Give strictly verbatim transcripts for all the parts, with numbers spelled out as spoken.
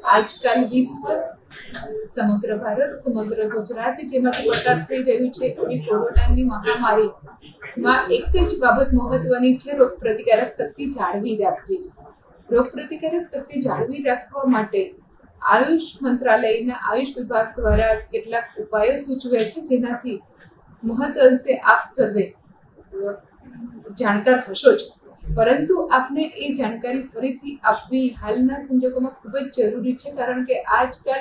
આજકાલ વિશ્વ સમગ્ર ભારત સમગ્ર ગુજરાત જેમાંથી પસાર થઈ રહ્યું છે એવી કોરોનાની મહામારીમાં એક જ બાબત મહત્વની છે, રોગ પ્રતિકારક શક્તિ જાળવી રાખવી. રોગ પ્રતિકારક શક્તિ જાળવી રાખવા માટે આયુષ મંત્રાલયના આયુષ વિભાગ દ્વારા કેટલાક ઉપાયો સૂચવે છે, જેનાથી મહદઅંશે આપ સર્વે જાણકાર હશો જ, પરંતુ આપને એ જાણકારી ફરીથી આપવી હાલના સંજોગોમાં ખૂબ જ જરૂરી છે, કારણ કે આજકાલ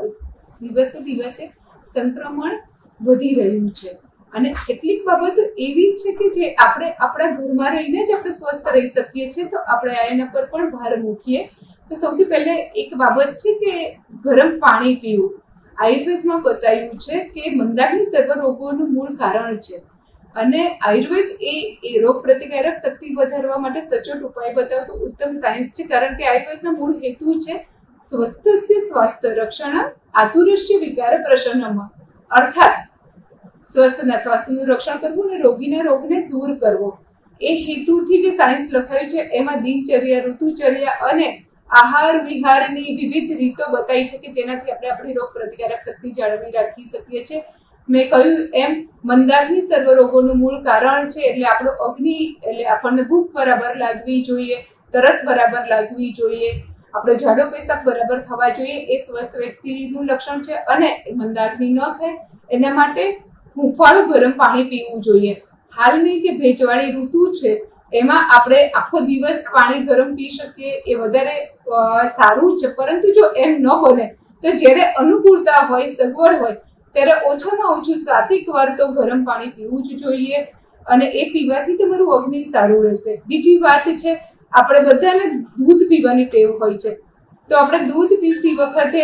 દિવસે દિવસે સંક્રમણ વધી રહ્યું છે અને કેટલીક બાબતો એવી છે કે જે આપણે આપણા ઘરમાં રહીને જ આપણે સ્વસ્થ રહી શકીએ છીએ. તો આપણે એના પર પણ ભાર મૂકીએ. તો સૌથી પહેલે એક બાબત છે કે ગરમ પાણી પીવું. આયુર્વેદમાં બતાવ્યું છે કે મંદાગ્નિ સર્વ રોગોનું મૂળ કારણ છે અને આયુર્વેદ એ એ રોગ પ્રતિકારક શક્તિ વધારવા માટે સચોટ ઉપાય બતાવતું ઉત્તમ સાયન્સ છે, કારણ કે આયુર્વેદનો મૂળ હેતુ છે સ્વસ્થસ્ય સ્વાસ્થ્ય રક્ષણ આતુરસ્ય વિકાર પ્રશમનમ, અર્થાત સ્વસ્થના સ્વાસ્થ્યનું રક્ષણ કરવું અને રોગીના રોગને દૂર કરવો. એ હેતુથી જે સાયન્સ લખાયું છે એમાં દિનચર્યા, ઋતુચર્યા અને આહાર વિહારની વિવિધ રીતો બતાવી છે કે જેનાથી આપણે આપણી રોગ પ્રતિકારક શક્તિ જાળવી રાખી શકીએ છીએ. મેં કહ્યું એમ મંદાગ્નિ સર્વ રોગોનું મૂળ કારણ છે, એટલે આપણો અગ્નિ એટલે આપણને ભૂખ બરાબર લાગવી જોઈએ, તરસ બરાબર લાગવી જોઈએ, આપણો જાડો પેશાબ બરાબર થવા જોઈએ. એ સ્વસ્થ વ્યક્તિનું લક્ષણ છે અને મંદાગ્નિ ન થાય એના માટે હુંફાળું ગરમ પાણી પીવું જોઈએ. હાલની જે ભેજવાળી ઋતુ છે એમાં આપણે આખો દિવસ પાણી ગરમ પી શકીએ એ વધારે સારું છે, પરંતુ જો એમ ન બને તો જ્યારે અનુકૂળતા હોય, સગવડ હોય ત્યારે ઓછામાં ઓછું સાતેક વાર તો ગરમ પાણી પીવું જ જોઈએ અને એ પીવાથી તમારું અગ્નિ સારું રહેશે. બીજી વાત છે, આપણે બધાને દૂધ પીવાની ટેવ હોય છે, તો આપણે દૂધ પીતી વખતે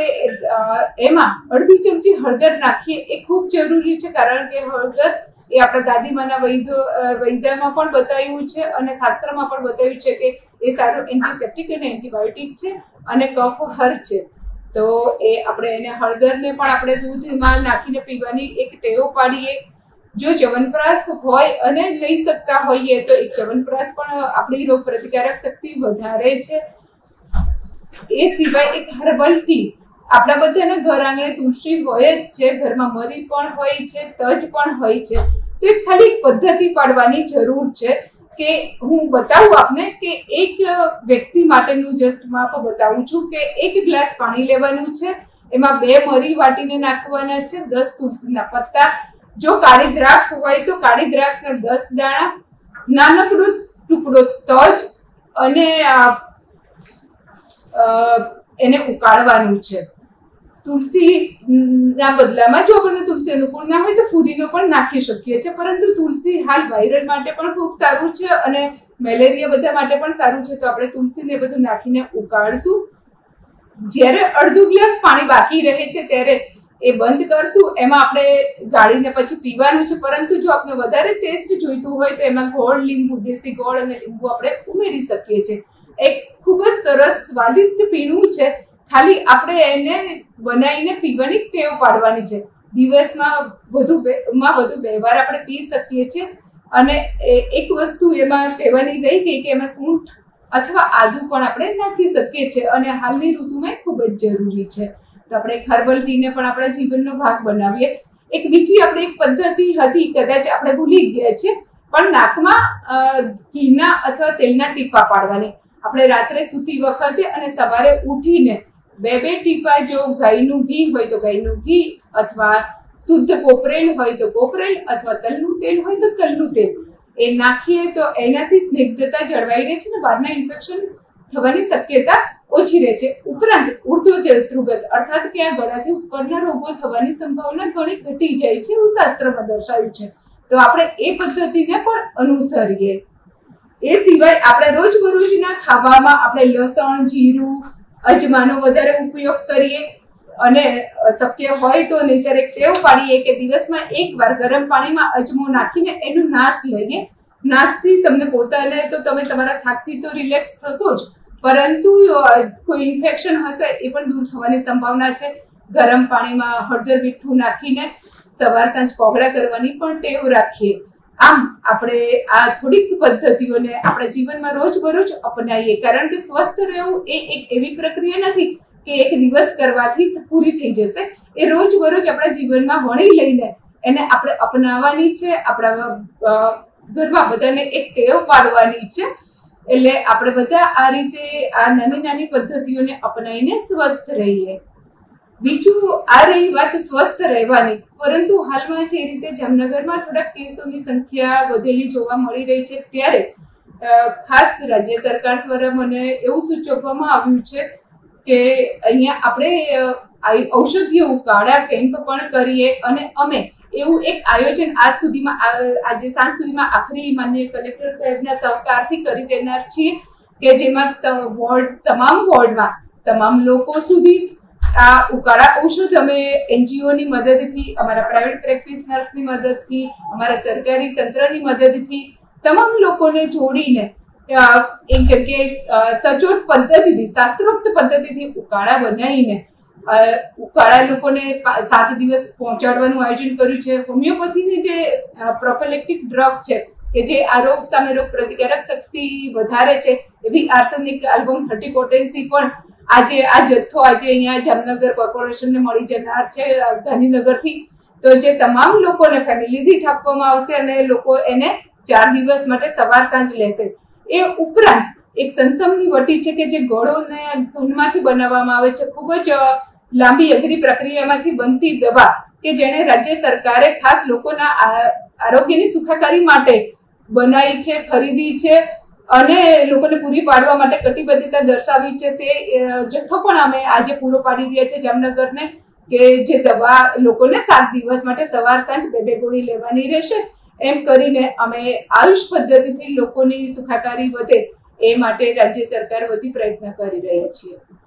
એમાં અડધી ચમચી હળદર નાખીએ એ ખૂબ જરૂરી છે, કારણ કે હળદર એ આપણા દાદીમાના વૈદ્ય વૈદ્યમાં પણ બતાવ્યું છે અને શાસ્ત્રમાં પણ બતાવ્યું છે કે એ સારું એન્ટીસેપ્ટિક અને એન્ટીબાયોટિક છે અને કફ હર છે. તો એ આપણે એને હળદરને પણ આપણે દૂધમાં નાખીને પીવાની એક ટેવ પાડીએ. જો ચ્યવનપ્રાશ હોય અને લઈ શકતા હોઈએ તો એક ચ્યવનપ્રાશ પણ આપણી રોગ પ્રતિકારક શક્તિ વધારે છે. એ સિવાય એક હર્બલ ટી. આપણા બધાના ઘર આંગણે તુલસી હોય જ છે, ઘરમાં મરી પણ હોય છે, તજ પણ હોય છે. તો એક ખાલી પદ્ધતિ પાડવાની જરૂર છે કે હું બતાવું આપને કે એક વ્યક્તિ માટેનું જસ્ટ માપ બતાવું છું કે એક ગ્લાસ પાણી લેવાનું છે, એમાં બે મરી વાટીને નાખવાના છે, દસ તુલસીના પત્તા, જો કાળી દ્રાક્ષ હોય તો કાળી દ્રાક્ષના દસ દાણા, નાનકડો ટુકડો તજ અને એને ઉકાળવાનું છે. તુલસી ના બદલામાં જો આપણને તુલસી અનુકૂળ ના હોય તો ફુદીનો પણ નાખી શકીએ છીએ, પરંતુ તુલસી હાલ વાયરલ માટે પણ ખૂબ સારું છે અને મેલેરિયા બધા માટે પણ સારું છે. તો આપણે તુલસીને બધું નાખીને ઉકાળશું. જ્યારે અડધો ગ્લાસ પાણી બાકી રહે છે ત્યારે એ બંધ કરશું. એમાં આપણે ગાળીને પછી પીવાનું છે, પરંતુ જો આપણે વધારે ટેસ્ટ જોઈતું હોય તો એમાં ગોળ, લીંબુ, દેશી ગોળ અને લીંબુ આપણે ઉમેરી શકીએ છીએ. એક ખૂબ જ સરસ સ્વાદિષ્ટ પીણું છે. ખાલી આપણે એને બનાવીને પીવાની ટેવ પાડવાની છે. દિવસમાં વધુ માં વધુ બે વાર આપણે પી શકીએ છીએ. અને એક વસ્તુ એમાં કહેવાની રહી ગઈ કે એમાં સૂંઠ અથવા આદુ પણ આપણે નાખી શકીએ છીએ અને હાલની ઋતુમાં ખૂબ જ જરૂરી છે. તો આપણે એક હર્બલ ટીને પણ આપણા જીવનનો ભાગ બનાવીએ. એક બીજી આપણે એક પદ્ધતિ હતી, કદાચ આપણે ભૂલી ગયા છીએ, પણ નાકમાં ઘીના અથવા તેલના ટીપા પાડવાની. આપણે રાત્રે સૂતી વખતે અને સવારે ઉઠીને બે બે ટીપા, જો ગાયનું ઘી હોય તો ગાયનું ઘી અથવા શુદ્ધ કોપરેલ હોય તો કોપરેલ અથવા તલનું તેલ હોય તો તલનું તેલ એ નાખીએ તો એનાથી સ્નિગ્ધતા જળવાઈ રહે છે અને બહારના ઇન્ફેક્શન થવાની શક્યતા ઓછી રહે છે. ઉપરાંત ઉર્ધ્વ જત્રુગત અર્થાત કે આ ગળાથી ઉપરના રોગો થવાની સંભાવના ઘણી ઘટી જાય છે, એવું શાસ્ત્રમાં દર્શાવ્યું છે. તો આપણે એ પદ્ધતિને પણ અનુસરીએ. એ સિવાય આપણે રોજબરોજના ખાવામાં આપણે લસણ, જીરું, અજમાનો વધારે ઉપયોગ કરીએ અને શક્ય હોય તો નહીંતર એક ટેવ પાડીએ કે દિવસમાં એક વાર ગરમ પાણીમાં અજમો નાખીને એનું નાશ લઈએ. નાશથી તમને પોતાને તો તમે તમારા થાકથી તો રિલેક્સ થશો જ, પરંતુ કોઈ ઇન્ફેક્શન હશે એ પણ દૂર થવાની સંભાવના છે. ગરમ પાણીમાં હળદર, મીઠું નાખીને સવાર સાંજ કોગળા કરવાની પણ ટેવ રાખીએ. આમ આપણે આ થોડીક પદ્ધતિઓને આપણા જીવનમાં રોજબરોજ અપનાવીએ, કારણ કે સ્વસ્થ રહેવું એ એક એવી પ્રક્રિયા નથી કે એક દિવસ કરવાથી પૂરી થઈ જશે. એ રોજ બરોજ આપણા જીવનમાં વણી લઈને એને આપણે અપનાવવાની છે, આપણા ઘરમાં બધાને એક ટેવ પાડવાની છે. એટલે આપણે બધા આ રીતે આ નાની નાની પદ્ધતિઓને અપનાવીને સ્વસ્થ રહીએ. બીજું, આ રહી વાત સ્વસ્થ રહેવાની, પરંતુ હાલમાં જે રીતે જામનગરમાં થોડાક કેસોની સંખ્યા વધેલી જોવા મળી રહી છે, ત્યારે ખાસ રાજ્ય સરકાર દ્વારા મને એવું સૂચવવામાં આવ્યું છે કે અહીંયા આપણે ઔષધીય ઉકાળા કેમ્પ પણ કરીએ અને અમે એવું એક આયોજન આજ સુધીમાં આજે સાંજ સુધીમાં આખરી માન્ય કલેક્ટર સાહેબના સહકારથી કરી દેનાર છીએ કે જેમાં વોર્ડ તમામ વોર્ડમાં તમામ લોકો સુધી આ ઉકાળા ઔષધ અમે એનજીઓની મદદથી, અમારા પ્રાઇવેટ પ્રેક્ટિશનર્સની મદદથી, અમારા સરકારી તંત્રની મદદથી તમામ લોકોને જોડીને એક જગ્યાએ સચોટ પદ્ધતિથી, શાસ્ત્રોક્ત પદ્ધતિથી ઉકાળા બનાવીને ઉકાળા લોકોને સાત દિવસ પહોંચાડવાનું આયોજન કર્યું છે. હોમિયોપેથીની જે પ્રોફિલેક્ટિક ડ્રગ છે કે જે આ રોગ સામે રોગ પ્રતિકારક શક્તિ વધારે છે, એવી આર્સેનિક આલ્બમ થર્ટી પોટેન્સી પણ આજે આ જથ્થો આજે અહીંયા જામનગર કોર્પોરેશનને મળી જનાર છે ગાંધીનગરથી. તો જે તમામ લોકોને ફેમિલી દીઠ આપવામાં આવશે અને લોકો એને ચાર દિવસ માટે સવાર સાંજ લેશે. એ ઉપરાંત એક સંસમની વટી છે કે જે ગળોને ઘનમાંથી બનાવવામાં આવે છે, ખૂબ જ લાંબી અઘરી પ્રક્રિયામાંથી બનતી દવા કે જેને રાજ્ય સરકારે ખાસ લોકોના આરોગ્યની સુખાકારી માટે બનાવી છે, ખરીદી છે અને લોકોને પૂરી પાડવા માટે કટિબદ્ધતા દર્શાવી છે. તે જથ્થો પણ અમે આજે પૂરો પાડી રહ્યા છે જામનગરને, કે જે દવા લોકોને સાત દિવસ માટે સવાર સાંજ બે બે ગોળી લેવાની રહેશે. એમ કરીને અમે આયુષ પદ્ધતિથી લોકોની સુખાકારી વધે એ માટે રાજ્ય સરકાર વતી પ્રયત્ન કરી રહ્યા છીએ.